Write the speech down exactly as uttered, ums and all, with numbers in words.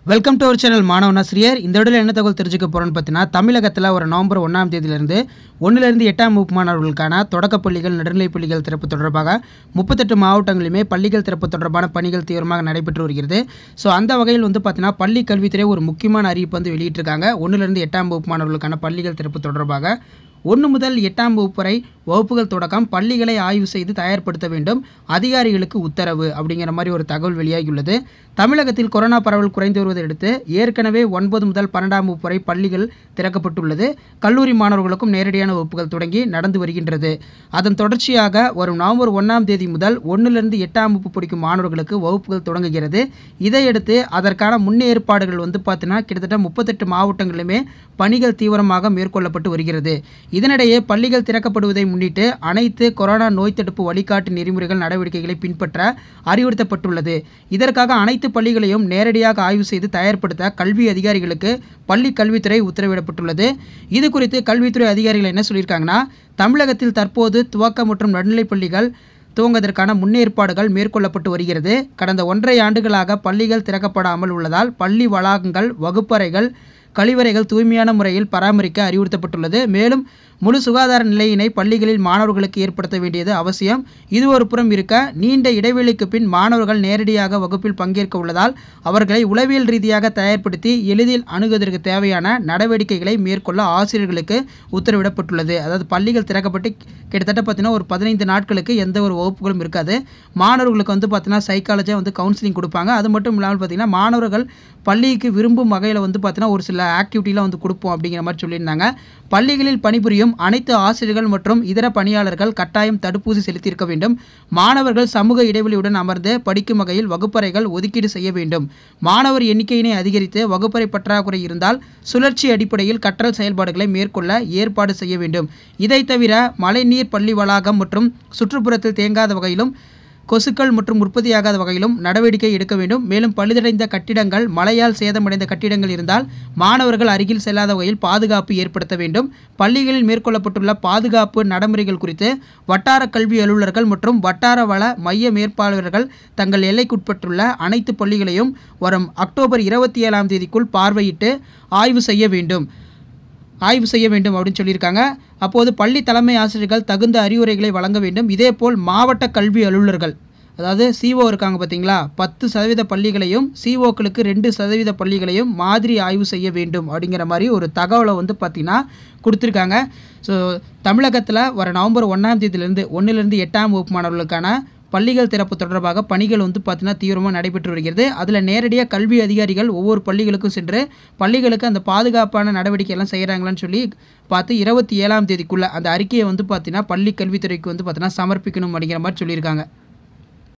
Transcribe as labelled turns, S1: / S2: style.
S1: Welcome to our channel மாணவன் ஆசிரியர். இந்த வீடியோவில் என்ன தகவல் தெரிஞ்சுக்க போகிறோன்னு பார்த்தீங்கன்னா, தமிழகத்தில் ஒரு நவம்பர் ஒன்றாம் தேதியிலிருந்து ஒன்றிலிருந்து எட்டாம் வகுப்பு மாணவர்களுக்கான தொடக்கப் பள்ளிகள் நடுநிலைப் பள்ளிகள் திறப்பு தொடர்பாக முப்பத்தெட்டு மாவட்டங்களிலுமே பள்ளிகள் திறப்பு தொடர்பான பணிகள் தீவிரமாக நடைபெற்று வருகிறது. ஸோ அந்த வகையில் வந்து பார்த்தீங்கன்னா, பள்ளி கல்வித்துறை ஒரு முக்கியமான அறிவிப்பு வந்து வெளியிட்டிருக்காங்க. ஒன்றிலிருந்து எட்டாம் வகுப்பு மாணவர்களுக்கான பள்ளிகள் திறப்பு தொடர்பாக ஒன்று முதல் எட்டாம் வகுப்பு வரை வகுப்புகள் தொடக்கம் பள்ளிகளை ஆய்வு செய்து தயார்படுத்த வேண்டும், அதிகாரிகளுக்கு உத்தரவு அப்படிங்கிற மாதிரி ஒரு தகவல் வெளியாகியுள்ளது. தமிழகத்தில் கொரோனா பரவல் குறைந்து வருவதை அடுத்து ஏற்கனவே ஒன்பது முதல் பன்னெண்டாம் வகுப்பு வரை பள்ளிகள் திறக்கப்பட்டுள்ளது. கல்லூரி மாணவர்களுக்கும் நேரடியான வகுப்புகள் தொடங்கி நடந்து வருகின்றது. அதன் தொடர்ச்சியாக வரும் நவம்பர் ஒன்றாம் தேதி முதல் ஒன்றிலிருந்து எட்டாம் வகுப்பு படிக்கும் மாணவர்களுக்கு வகுப்புகள் தொடங்குகிறது. இதையடுத்து அதற்கான முன்னேற்பாடுகள் வந்து பார்த்தீங்கன்னா கிட்டத்தட்ட முப்பத்தெட்டு மாவட்டங்களிலுமே பணிகள் தீவிரமாக மேற்கொள்ளப்பட்டு வருகிறது. இதனிடையே பள்ளிகள் திறக்கப்படுவதை முன்னிட்டு அனைத்து கொரோனா நோய் தடுப்பு வழிகாட்டு நெறிமுறைகள் நடவடிக்கைகளை பின்பற்ற அறிவுறுத்தப்பட்டுள்ளது. இதற்காக அனைத்து பள்ளிகளையும் நேரடியாக ஆய்வு செய்து தயார்படுத்த கல்வி அதிகாரிகளுக்கு பள்ளி கல்வித்துறை உத்தரவிடப்பட்டுள்ளது. இது குறித்து கல்வித்துறை அதிகாரிகள் என்ன சொல்லியிருக்காங்கன்னா, தமிழகத்தில் தற்போது துவக்க மற்றும் நடுநிலைப் பள்ளிகள் துவங்குவதற்கான முன்னேற்பாடுகள் மேற்கொள்ளப்பட்டு வருகிறது. கடந்த ஒன்றரை ஆண்டுகளாக பள்ளிகள் திறக்கப்படாமல் உள்ளதால் பள்ளி வளாகங்கள், வகுப்பறைகள், கழிவறைகள் தூய்மையான முறையில் பராமரிக்க அறிவுறுத்தப்பட்டுள்ளது. மேலும் முழு சுகாதார நிலையினை பள்ளிகளில் மாணவர்களுக்கு ஏற்படுத்த வேண்டியது அவசியம். இது ஒரு புறம் இருக்க, நீண்ட இடைவெளிக்கு பின் மாணவர்கள் நேரடியாக வகுப்பில் பங்கேற்க உள்ளதால் அவர்களை உளவியல் ரீதியாக தயார்படுத்தி எளிதில் அணுகுவதற்கு தேவையான நடவடிக்கைகளை மேற்கொள்ள ஆசிரியர்களுக்கு உத்தரவிடப்பட்டுள்ளது. அதாவது பள்ளிகள் திறக்கப்பட்டு கிட்டத்தட்ட பார்த்தீங்கன்னா ஒரு பதினைந்து நாட்களுக்கு எந்த ஒரு வகுப்புகளும் இருக்காது. மாணவர்களுக்கு வந்து பார்த்தீங்கன்னா சைக்காலஜியாக வந்து கவுன்சிலிங் கொடுப்பாங்க. அது மட்டும் இல்லாமல் பார்த்தீங்கன்னா மாணவர்கள் பள்ளிக்கு விரும்பும் வகையில் வந்து பார்த்தீங்கன்னா ஒரு சில ஆக்டிவிட்டிலாம் வந்து கொடுப்போம் அப்படிங்கிற மாதிரி சொல்லியிருந்தாங்க. பள்ளிகளில் பணிபுரியும் அனைத்து ஆசிரியர்கள் மற்றும் இதர பணியாளர்கள் கட்டாயம் தடுப்பூசி செலுத்தியிருக்க வேண்டும். மாணவர்கள் சமூக இடைவெளியுடன் அமர்ந்து படிக்கும் வகையில் வகுப்பறைகள் ஒதுக்கீடு செய்ய வேண்டும். மாணவர் எண்ணிக்கையினை அதிகரித்து வகுப்பறை பற்றாக்குறை இருந்தால் சுழற்சி அடிப்படையில் கற்றல் செயல்பாடுகளை மேற்கொள்ள ஏற்பாடு செய்ய வேண்டும். இதை தவிர மழைநீர் பள்ளி வளாகம் மற்றும் சுற்றுப்புறத்தில் தேங்காத வகையிலும் கொசுக்கள் மற்றும் உற்பத்தியாகாத வகையிலும் நடவடிக்கை எடுக்க வேண்டும். மேலும் பழுதடைந்த கட்டிடங்கள், மழையால் சேதமடைந்த கட்டிடங்கள் இருந்தால் மாணவர்கள் அருகில் செல்லாத வகையில் பாதுகாப்பு ஏற்படுத்த வேண்டும். பள்ளிகளில் மேற்கொள்ளப்பட்டுள்ள பாதுகாப்பு நடைமுறைகள் குறித்து வட்டார கல்வி அலுவலர்கள் மற்றும் வட்டார வள மைய மேற்பார்வையாளர்கள் தங்கள் எல்லைக்குட்பட்டுள்ள அனைத்து பள்ளிகளையும் வரும் அக்டோபர் இருபத்தி ஏழாம் தேதிக்குள் பார்வையிட்டு ஆய்வு செய்ய வேண்டும் ஆய்வு செய்ய வேண்டும் அப்படின்னு சொல்லியிருக்காங்க. அப்போது பள்ளி தலைமை ஆசிரியர்கள் தகுந்த அறிவுரைகளை வழங்க வேண்டும். இதேபோல் மாவட்ட கல்வி அலுவலர்கள், அதாவது சிஓ இருக்காங்க பார்த்தீங்களா, பத்து சதவீத பள்ளிகளையும் சிஓக்களுக்கு ரெண்டு சதவீத பள்ளிகளையும் மாதிரி ஆய்வு செய்ய வேண்டும் அப்படிங்கிற மாதிரி ஒரு தகவலை வந்து பார்த்திங்கன்னா கொடுத்துருக்காங்க. ஸோ தமிழகத்தில் வர நவம்பர் ஒன்றாம் தேதியிலிருந்து ஒன்றிலிருந்து எட்டாம் வகுப்பு மாணவர்களுக்கான பள்ளிகள் திறப்பு தொடர்பாக பணிகள் வந்து பார்த்தீங்கன்னா தீவிரமாக நடைபெற்று வருகிறது. அதில் நேரடியாக கல்வி அதிகாரிகள் ஒவ்வொரு பள்ளிகளுக்கும் சென்று பள்ளிகளுக்கு அந்த பாதுகாப்பான நடவடிக்கை எல்லாம் செய்கிறாங்களான்னு சொல்லி பார்த்து இருபத்தி ஏழாம் தேதிக்குள்ளே அந்த அறிக்கையை வந்து பார்த்தீங்கன்னா பள்ளி கல்வித்துறைக்கு வந்து பார்த்தீங்கன்னா சமர்ப்பிக்கணும் அப்படிங்கிற மாதிரி சொல்லியிருக்காங்க.